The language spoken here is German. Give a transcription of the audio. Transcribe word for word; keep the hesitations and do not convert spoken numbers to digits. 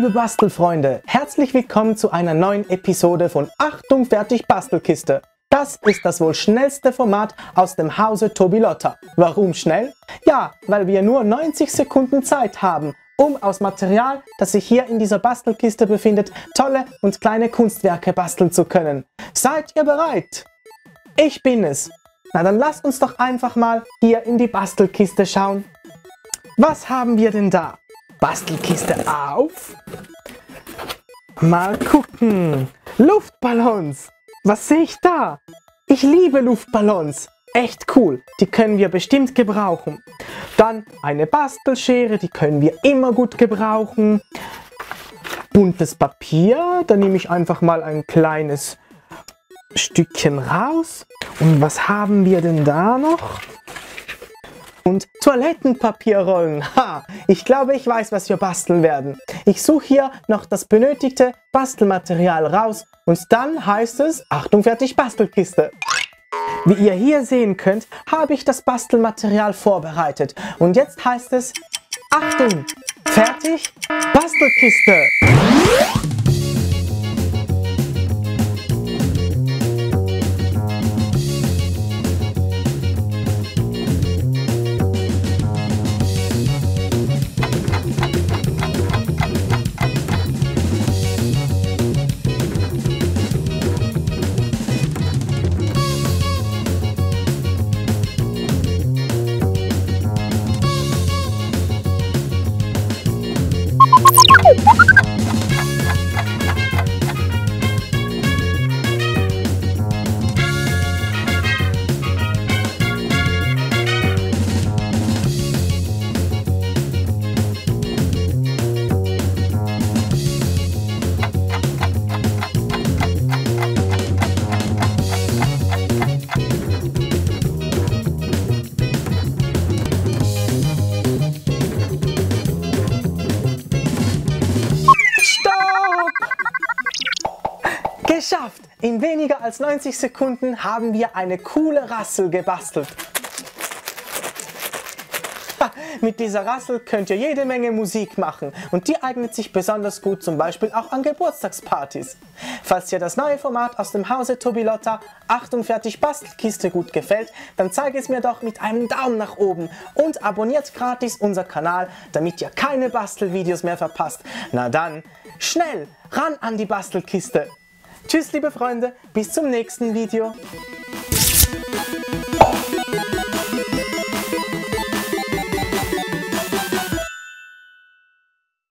liebe Bastelfreunde, herzlich willkommen zu einer neuen Episode von Achtung fertig Bastelkiste. Das ist das wohl schnellste Format aus dem Hause Tobilotta. Warum schnell? Ja, weil wir nur neunzig Sekunden Zeit haben, um aus Material, das sich hier in dieser Bastelkiste befindet, tolle und kleine Kunstwerke basteln zu können. Seid ihr bereit? Ich bin es. Na dann lasst uns doch einfach mal hier in die Bastelkiste schauen. Was haben wir denn da? Bastelkiste auf. Mal gucken. Luftballons. Was sehe ich da? Ich liebe Luftballons. Echt cool. Die können wir bestimmt gebrauchen. Dann eine Bastelschere. Die können wir immer gut gebrauchen. Buntes Papier. Da nehme ich einfach mal ein kleines Stückchen raus. Und was haben wir denn da noch? Und Toilettenpapierrollen. Ha! Ich glaube, ich weiß, was wir basteln werden. Ich suche hier noch das benötigte Bastelmaterial raus und dann heißt es, Achtung, fertig, Bastelkiste. Wie ihr hier sehen könnt, habe ich das Bastelmaterial vorbereitet. Und jetzt heißt es, Achtung, fertig, Bastelkiste. Geschafft! In weniger als neunzig Sekunden haben wir eine coole Rassel gebastelt. Ha, mit dieser Rassel könnt ihr jede Menge Musik machen und die eignet sich besonders gut zum Beispiel auch an Geburtstagspartys. Falls dir das neue Format aus dem Hause Tobilotta Achtung fertig Bastelkiste gut gefällt, dann zeige es mir doch mit einem Daumen nach oben und abonniert gratis unser Kanal, damit ihr keine Bastelvideos mehr verpasst. Na dann, schnell ran an die Bastelkiste! Tschüss liebe Freunde, bis zum nächsten Video.